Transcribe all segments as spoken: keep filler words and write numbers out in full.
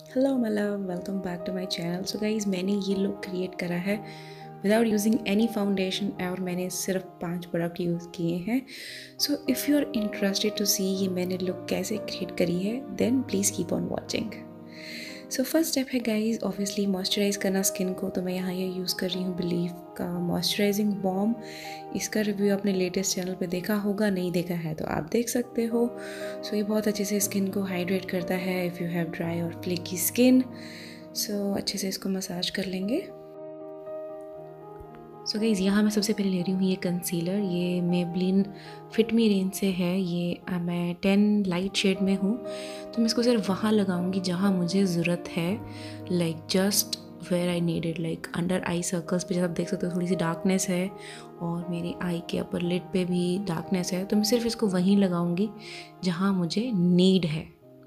Hello my love, welcome back to my channel. So guys, मैंने ये look create करा है विदाउट यूजिंग एनी फाउंडेशन और मैंने सिर्फ पांच प्रोडक्ट यूज़ किए हैं। So if you are interested to see ये मैंने लुक कैसे क्रिएट करी है, then please keep on watching. So first step है गाइज, ऑब्वियसली मॉइस्चराइज करना स्किन को। तो मैं यहाँ ये यूज़ कर रही हूँ बिलीव का मॉइस्चराइजिंग बॉम। इसका रिव्यू आपने लेटेस्ट चैनल पे देखा होगा, नहीं देखा है तो आप देख सकते हो। सो so, ये बहुत अच्छे से स्किन को हाइड्रेट करता है इफ़ यू हैव ड्राई और फ्लेकी स्किन। सो अच्छे से इसको मसाज कर लेंगे। सो so गाइज़, यहाँ मैं सबसे पहले ले रही हूँ ये कंसीलर। ये मेबलिन फिट मी रेंज से है। ये आ, मैं टेन लाइट शेड में हूँ, तो मैं इसको सिर्फ वहाँ लगाऊंगी जहाँ मुझे ज़रूरत है, like just where I need it, like under eye circles पे। जैसे आप देख सकते हो थोड़ी सी डार्कनेस है और मेरे आई के अपर लिड पे भी डार्कनेस है, तो मैं सिर्फ इसको वहीं लगाऊंगी जहाँ मुझे नीड है।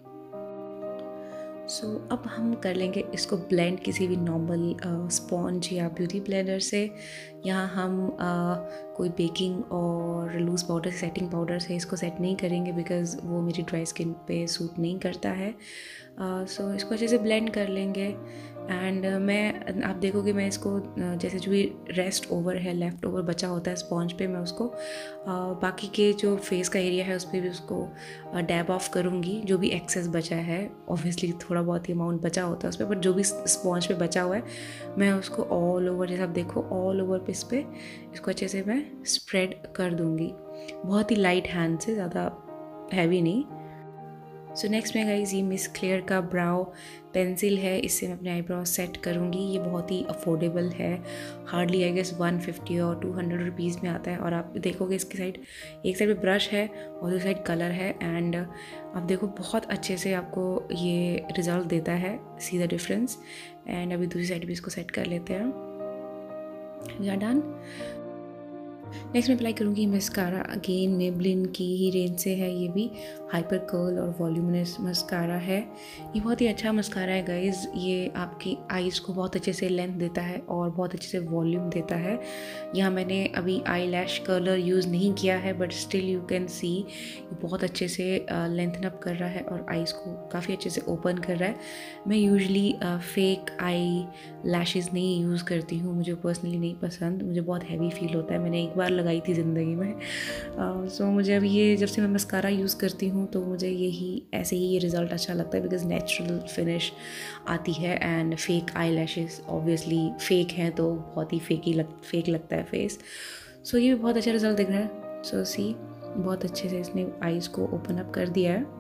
सो so, अब हम कर लेंगे इसको ब्लेंड किसी भी नॉर्मल स्पॉन्ज या ब्यूटी ब्लेंडर से। यहाँ हम uh, कोई बेकिंग और लूज़ पाउडर, सेटिंग पाउडर से इसको सेट नहीं करेंगे बिकॉज़ वो मेरी ड्राई स्किन पे सूट नहीं करता है। सो uh, so, इसको अच्छे से ब्लेंड कर लेंगे। एंड uh, मैं आप देखोगे मैं इसको uh, जैसे जो भी रेस्ट ओवर है, लेफ़्ट ओवर बचा होता है स्पॉन्ज पे, मैं उसको uh, बाकी के जो फेस का एरिया है उस पर भी उसको डैब ऑफ करूँगी। जो भी एक्सेस बचा है, ऑब्वियसली थोड़ा बहुत ही अमाउंट बचा होता है उस पर, बट जो भी स्पॉन्ज पे बचा हुआ है मैं उसको ऑल ओवर, जैसे आप देखो ऑल ओवर पे इस पर इसको अच्छे से मैं स्प्रेड कर दूँगी, बहुत ही लाइट हैंड से, ज़्यादा हैवी नहीं। सो नेक्स्ट में गाइज ये मिस क्लियर का ब्राउ पेंसिल है, इससे मैं अपने आईब्रो सेट करूँगी। ये बहुत ही अफोर्डेबल है, hardly I guess one fifty और टू हंड्रेड रुपीज़ में आता है। और आप देखोगे इसकी साइड, एक साइड पे ब्रश है और दूसरी साइड कलर है, एंड आप देखो बहुत अच्छे से आपको ये रिजल्ट देता है, सी द डिफरेंस। एंड अभी दूसरी साइड भी इसको सेट कर लेते हैं। या डन। नेक्स्ट मैं अप्लाई करूँगी मस्कारा। अगेन मेबलिन की ही रेंज से है, ये भी हाइपर कर्ल और वॉल्यूमिनस मस्कारा है। ये बहुत ही अच्छा मस्कारा है गाइज। ये आपकी आईज़ को बहुत अच्छे से लेंथ देता है और बहुत अच्छे से वॉल्यूम देता है। यहाँ मैंने अभी आई लैश कर्लर यूज़ नहीं किया है, but still you can see ये बहुत अच्छे से लेंथन अप कर रहा है और आईज़ को काफ़ी अच्छे से ओपन कर रहा है। मैं यूजली फेक आई लैशेज़ नहीं यूज़ करती हूँ, मुझे पर्सनली नहीं पसंद, मुझे बहुत हैवी फील होता है। मैंने एक बार लगाई थी ज़िंदगी में। सो uh, so मुझे अब ये जब से मैं मस्कारा यूज़ करती हूँ तो मुझे यही ऐसे ही ये रिज़ल्ट अच्छा लगता है, बिकॉज नेचुरल फिनिश आती है। And fake eyelashes obviously fake हैं तो बहुत ही फेक ही लग फेक लगता है फेस। सो so, ये भी बहुत अच्छा रिज़ल्ट दिख रहा है। सो so, सी बहुत अच्छे से इसने आईज़ को ओपन अप कर दिया है।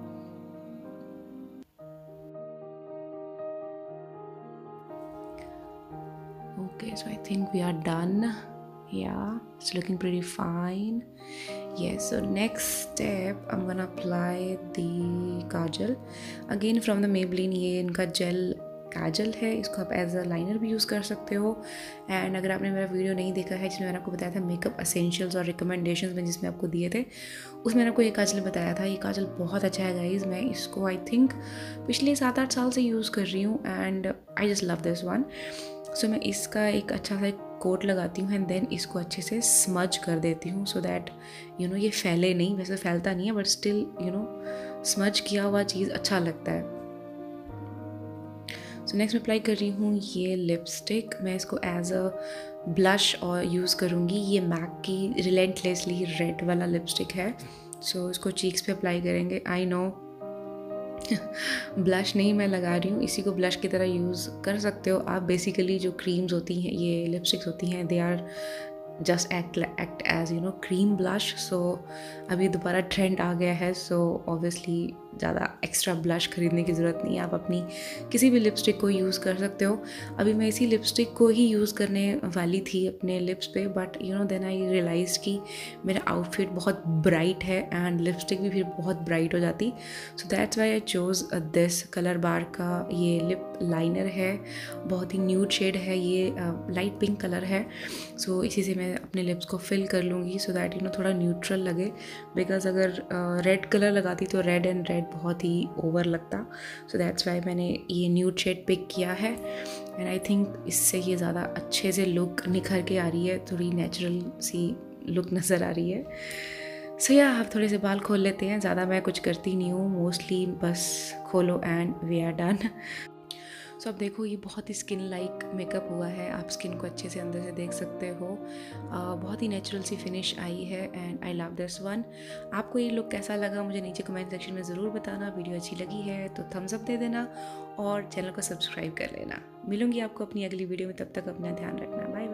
Okay, so I think we are done. Yeah, it's looking pretty fine. Yes, so next step I'm gonna apply the kajal again from the Maybelline। ये इनका जेल काजल है, इसको आप एज अ लाइनर भी use कर सकते हो। एंड अगर आपने मेरा वीडियो नहीं देखा है जिसमें मैंने आपको बताया था मेकअप असेंशियल्स और रिकमेंडेशंस में, जिसमें आपको दिए थे, उसमें मैंने आपको ये काजल बताया था। ये काजल बहुत अच्छा है गाइज। मैं इसको आई थिंक पिछले सात आठ साल से यूज़ कर रही हूँ and I just love this one. So मैं इसका एक अच्छा सा एक कोट लगाती हूँ एंड देन इसको अच्छे से स्मज कर देती हूँ, सो दैट यू नो ये फैले नहीं। वैसे फैलता नहीं है but still you know smudge किया हुआ चीज़ अच्छा लगता है। सो नेक्स्ट मैं अप्लाई कर रही हूँ ये लिपस्टिक। मैं इसको एज अ ब्लश और यूज़ करूँगी। ये मैक की रिलेंटलेसली रेड वाला लिपस्टिक है। सो so, इसको चीक्स पे अप्लाई करेंगे। आई नो ब्लश नहीं मैं लगा रही हूँ, इसी को ब्लश की तरह यूज़ कर सकते हो आप। बेसिकली जो क्रीम्स होती हैं, ये लिपस्टिक्स होती हैं, they are just act act as you know cream blush. So अभी दोबारा ट्रेंड आ गया है, सो ऑब्वियसली ज़्यादा एक्स्ट्रा ब्लश खरीदने की ज़रूरत नहीं है, आप अपनी किसी भी लिपस्टिक को यूज़ कर सकते हो। अभी मैं इसी लिपस्टिक को ही यूज़ करने वाली थी अपने लिप्स पे, but you know then I realise कि मेरा आउटफिट बहुत ब्राइट है एंड लिपस्टिक भी फिर बहुत ब्राइट हो जाती। So that's why I chose this colour बार का ये लिप लाइनर है। बहुत ही न्यूड शेड है, ये लाइट पिंक कलर है। सो so, इसी से मैं अपने लिप्स को फिल कर लूँगी सो दैट यू नो थोड़ा न्यूट्रल लगे, बिकॉज अगर रेड कलर लगाती तो रेड एंड रेड बहुत ही ओवर लगता। सो दैट्स वाई मैंने ये न्यूड शेड पिक किया है एंड आई थिंक इससे ये ज़्यादा अच्छे से लुक निखर के आ रही है, थोड़ी नेचुरल सी लुक नज़र आ रही है। सो या आप थोड़े से बाल खोल लेते हैं, ज़्यादा मैं कुछ करती नहीं हूँ, मोस्टली बस खोलो and we are done. So अब देखो ये बहुत ही स्किन लाइक मेकअप हुआ है, आप स्किन को अच्छे से अंदर से देख सकते हो। uh, बहुत ही नेचुरल सी फिनिश आई है and I love this one. आपको ये लुक कैसा लगा मुझे नीचे कमेंट सेक्शन में ज़रूर बताना। वीडियो अच्छी लगी है तो थम्स अप दे देना और चैनल को सब्सक्राइब कर लेना। मिलूंगी आपको अपनी अगली वीडियो में, तब तक अपना ध्यान रखना। Bye bye.